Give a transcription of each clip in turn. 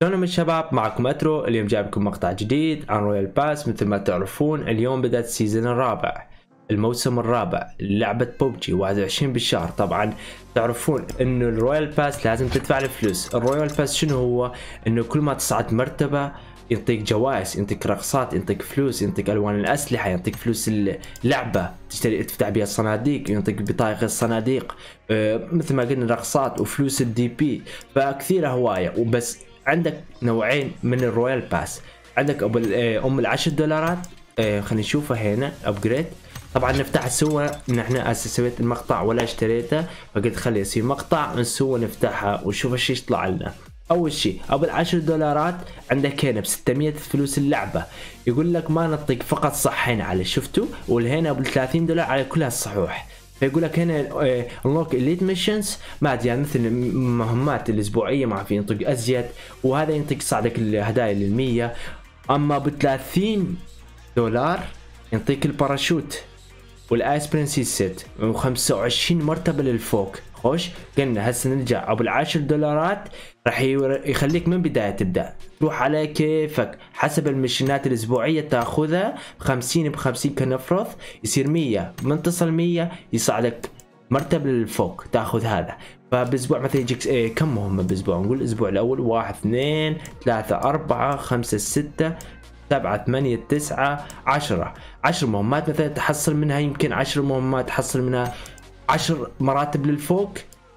شلونكم الشباب؟ معكم اترو. اليوم جايب لكم مقطع جديد عن رويال باس. مثل ما تعرفون اليوم بدأت السيزون الرابع، الموسم الرابع لعبة بوبجي 21 بالشهر. طبعا تعرفون انه الرويال باس لازم تدفع الفلوس. الرويال باس شنو هو؟ انه كل ما تصعد مرتبة يعطيك جوائز، يعطيك رقصات، يعطيك فلوس، يعطيك الوان الاسلحه، يعطيك فلوس اللعبه تشتري تفتح بيها الصناديق، يعطيك بطايق الصناديق، مثل ما قلنا رقصات وفلوس الدي بي. فكثيره هوايه. وبس عندك نوعين من الرويال باس. عندك ام $10، خلينا نشوفها هنا ابجريد. طبعا نفتح سوا، نحن سويت المقطع ولا اشتريته، فقلت خلي يصير مقطع نسوى نفتحها ونشوف ايش يطلع لنا. اول شيء ابو $10 عندك هنا ب 600 فلوس اللعبه. يقول لك ما نعطيك فقط صحين على، شفتوا؟ والهنا ابو $30 على كل هالصحوح. فيقول لك هنا انلوك اليت ميشنز، ما ادري يعني مثل المهمات الاسبوعيه ما في ينطق ازيد، وهذا ينطق صعدك الهدايا لل100. اما ابو $30 ينطيك الباراشوت والايس برنسيس سيت و25 مرتبه للفوق. خوش قلنا هسه نرجع ابو $10 راح يخليك من بدايه تبدا تروح على كيفك حسب المشينات الاسبوعيه تاخذها ب50 كنفرض، يصير 100 من تصل 100 يصعدك مرتبه للفوق تاخذ هذا. فباسبوع مثلا يجيك كم مهمه باسبوع؟ نقول الاسبوع الاول 1 2 3 4 5 6 7 8 9 10 مهمات مثلا تحصل منها، يمكن 10 مهمات تحصل منها 10 مراتب للفوق،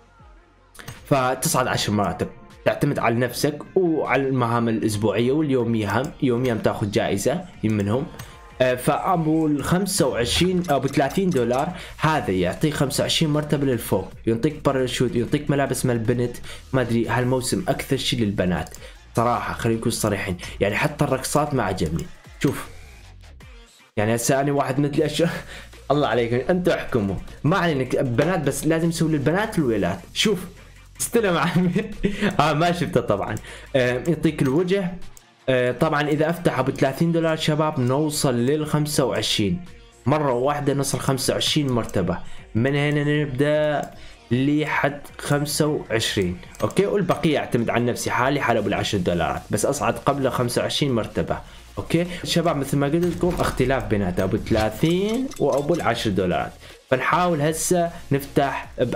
فتصعد 10 مراتب. تعتمد على نفسك وعلى المهام الاسبوعيه واليوميه، هم يوميا تاخذ جائزه منهم. فابو ابو $30 هذا يعطيك 25 مرتبه للفوق، يعطيك باراشوت، يعطيك ملابس مال البنت. ما ادري هالموسم اكثر شيء للبنات صراحه، خلينا نكون صريحين. يعني حتى الرقصات ما عجبني. شوف يعني هسه انا واحد مثلي الله عليكم انتم احكموا، ما علينا بنات بس لازم نسوي للبنات الويلات. شوف استلم عمي ما شفته طبعا. يعطيك الوجه. طبعا اذا افتح ابو $30 شباب نوصل لل 25 مره واحده، نوصل 25 مرتبه. من هنا نبدا لحد 25. اوكي، والبقيه اعتمد على نفسي حالي حال ابو $10 بس اصعد قبل 25 مرتبه. اوكي شباب، مثل ما قلت لكم اختلاف بينات ابو 30 وابو $10. فنحاول هسه نفتح ب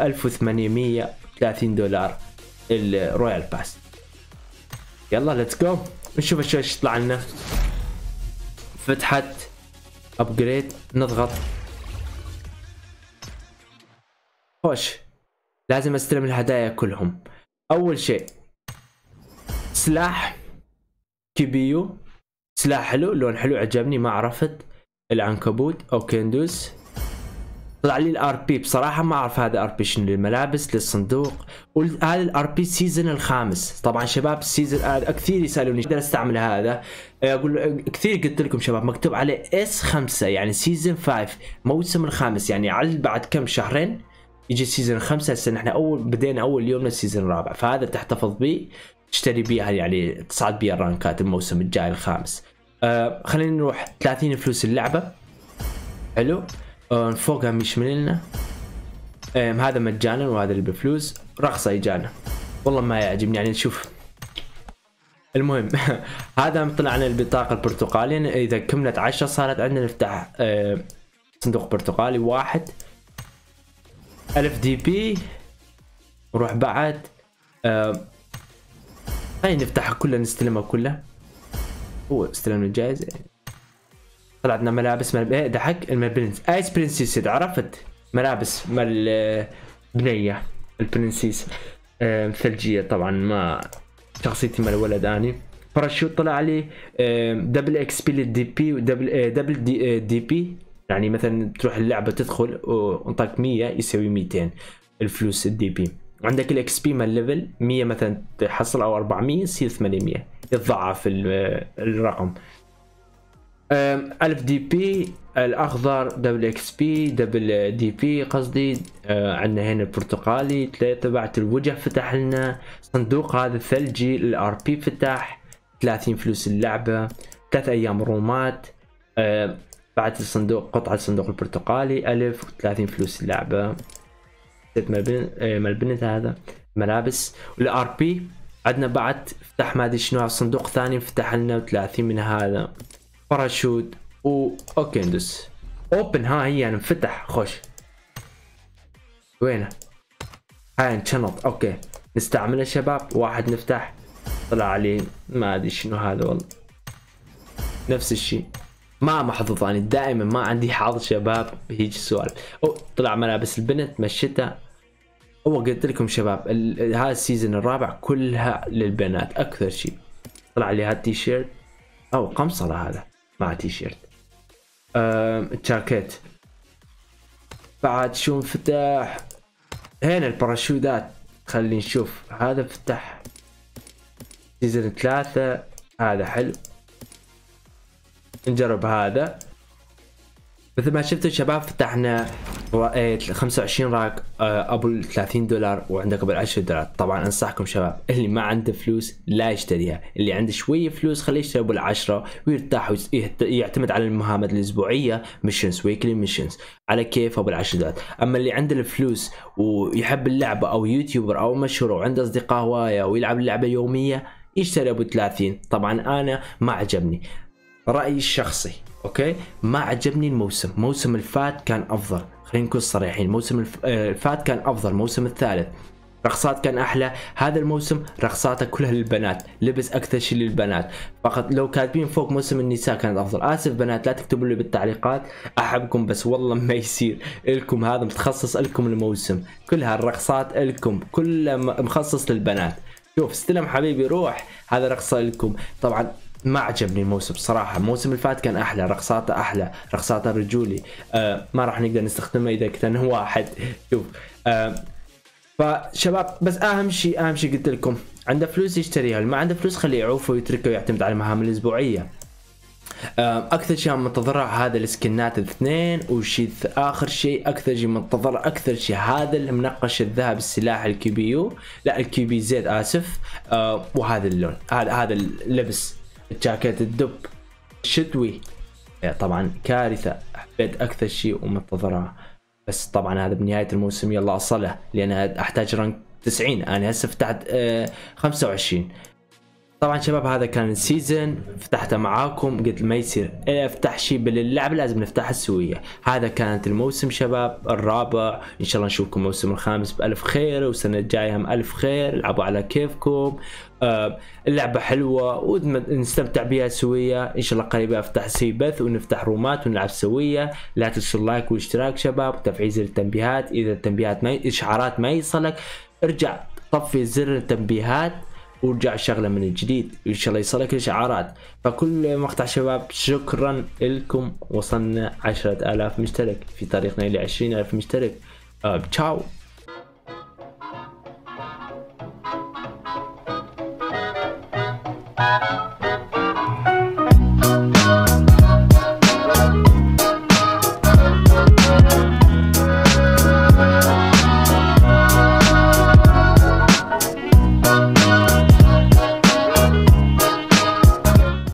$1830 الرويال باس. يلا ليتس جو نشوف ايش يطلع لنا. فتحت ابجريد، نضغط. خوش لازم استلم الهدايا كلهم. اول شيء سلاح كيبيو، سلاح حلو، لون حلو عجبني، ما عرفت. العنكبوت او كندوز. طلع لي الار بي، بصراحه ما اعرف هذا ار بي شنو. للملابس، للصندوق. وهذا الار بي السيزون الخامس. طبعا شباب السيزون كثير يسالوني اقدر استعمل هذا. اقول كثير قلت لكم شباب مكتوب عليه S5 يعني سيزون 5 موسم الخامس، يعني على بعد كم شهرين يجي السيزون 5. هسه نحن بدينا اول يوم للسيزون الرابع، فهذا تحتفظ به تشتري بيها يعني تصعد بيها الرانكات الموسم الجاي الخامس. خلينا نروح 30 فلوس اللعبه. حلو. فوقها مش من لنا. هذا مجانا وهذا اللي بفلوس. رخصه اجانا والله ما يعجبني يعني. نشوف المهم هذا طلعنا البطاقه البرتقاليه. اذا كملت 10 صارت عندنا نفتح صندوق برتقالي 1 1000 دي بي. نروح بعد هاي نفتحها كلها، نستلمها كلها. هو استلمنا الجائزة. طلعت لنا ملابس مال دحق البرنس ايس برنسيس. عرفت ملابس مال بنية البرنسيس ثلجية. طبعا ما شخصيتي مال ولد اني. باراشوت طلع لي دبل اكس بي للدي بي ودبل دي بي، يعني مثلا تروح اللعبة تدخل وانطاك 100 يسوي 200 الفلوس الدي بي. عندك الاكس بي مال ليفل 100 مثلا تحصل او 400 يصير 800 يتضاعف الرقم. 1000 دي بي الاخضر دبل اكس بي دبل دي بي قصدي. عندنا هنا البرتقالي 3 بعد الوجه فتح لنا. صندوق هذا الثلجي الار بي فتح. 30 فلوس اللعبه. 3 ايام رومات. بعد الصندوق قطعه الصندوق البرتقالي 1000 30 فلوس اللعبه. مال البنت هذا ملابس. والار بي عندنا بعد فتح ما ادري شنو على صندوق ثاني، فتح لنا 30 من هذا باراشوت اوكي ندس اوبن. هاي يعني انفتح خوش. وينه؟ هاي انشنط. اوكي نستعمله شباب. واحد نفتح طلع عليه ما ادري شنو هذا والله. نفس الشيء ما محظوظ اني دائما ما عندي حظ شباب بهيج السؤال. طلع ملابس البنت مشيتها. هو قلت لكم شباب هذا السيزون الرابع كلها للبنات اكثر شيء. طلع لي هذا التيشيرت او قمصرة هذا مع تيشيرت. الجاكيت بعد شو انفتح هنا الباراشوتات. خلينا نشوف هذا فتح سيزون 3 هذا حلو. نجرب هذا. مثل ما شفتوا شباب فتحنا 25 راك ابو $30 وعندك ابو $10. طبعا انصحكم شباب اللي ما عنده فلوس لا يشتريها، اللي عنده شويه فلوس خليه يشتري ابو $10 ويرتاح يعتمد على المهامات الاسبوعيه ميشنز ويكلي ميشنز على كيف ابو $10. اما اللي عنده الفلوس ويحب اللعبه او يوتيوبر او مشهور وعنده اصدقاء هوايه ويلعب اللعبه يوميه يشتري ابو 30. طبعا انا ما عجبني رأيي الشخصي اوكي، ما عجبني الموسم. موسم الفات كان افضل، خلينا نكون صريحين. موسم الفات كان افضل. الموسم الثالث رقصات كان احلى. هذا الموسم رقصاته كلها للبنات، لبس اكثر شيء للبنات فقط. لو كاتبين فوق موسم النساء كانت افضل. اسف بنات لا تكتبوا لي بالتعليقات، احبكم بس والله ما يصير لكم. هذا متخصص لكم الموسم، كل هالرقصات لكم كلها مخصص للبنات. شوف استلم حبيبي روح، هذا رقصه لكم. طبعا ما عجبني الموسم صراحة. الموسم اللي فات كان أحلى، رقصاته أحلى، رقصاته رجولي. ما راح نقدر نستخدمه إذا كان واحد. شوف فشباب بس أهم شيء قلت لكم عنده فلوس يشتريها، اللي ما عنده فلوس خليه يعوف ويتركه ويعتمد على المهام الأسبوعية. أكثر شيء منتظره هذا السكنات الاثنين، وشيء آخر شيء أكثر شيء منتظر أكثر شيء هذا المنقش الذهب السلاح الكي بي يو لا الكي بي زد آسف. وهذا اللون هذا اللبس الجاكيت الدب الشتوي طبعا كارثة. حبيت أكثر شيء ومنتظرها، بس طبعا هذا بنهاية الموسم يلا أصله لأن أحتاج رانك 90. أنا هسه فتحت 25. طبعا شباب هذا كان السيزون فتحته معاكم. قلت ما يصير افتح شيء باللعب لازم نفتحها سوية. هذا كانت الموسم شباب الرابع. ان شاء الله نشوفكم الموسم الخامس بألف خير، والسنة الجاية هم ألف خير. العبوا على كيفكم. اللعبة حلوة ونستمتع بها سوية. ان شاء الله قريبا افتح سي بث ونفتح رومات ونلعب سوية. لا تنسوا اللايك والاشتراك شباب وتفعيل زر التنبيهات. اذا التنبيهات اشعارات ما يصلك ارجع طفي زر التنبيهات ورجع شغله من الجديد ان شاء الله يصلك الاشعارات. فكل مقطع شباب شكرا لكم. وصلنا 10,000 مشترك في طريقنا الى 20,000 مشترك. تشاو.